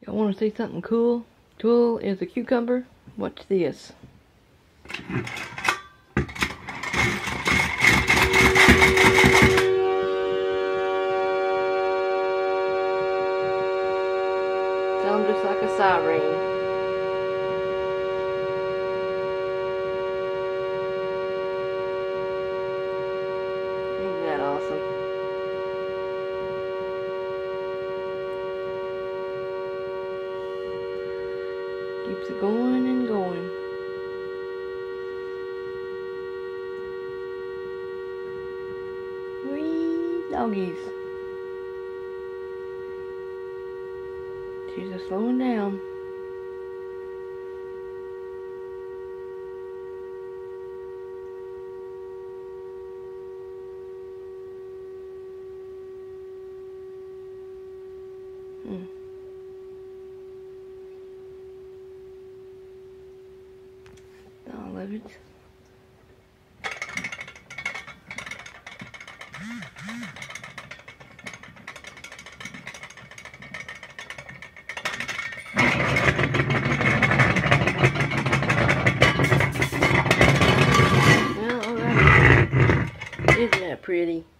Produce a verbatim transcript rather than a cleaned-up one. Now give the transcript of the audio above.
Y'all want to see something cool? Cool is a cucumber. Watch this. Sounds just like a siren. Isn't that awesome? Keeps it going and going. Wee doggies. She's just slowing down. Hmm. I love it. Well, alright. Isn't that pretty?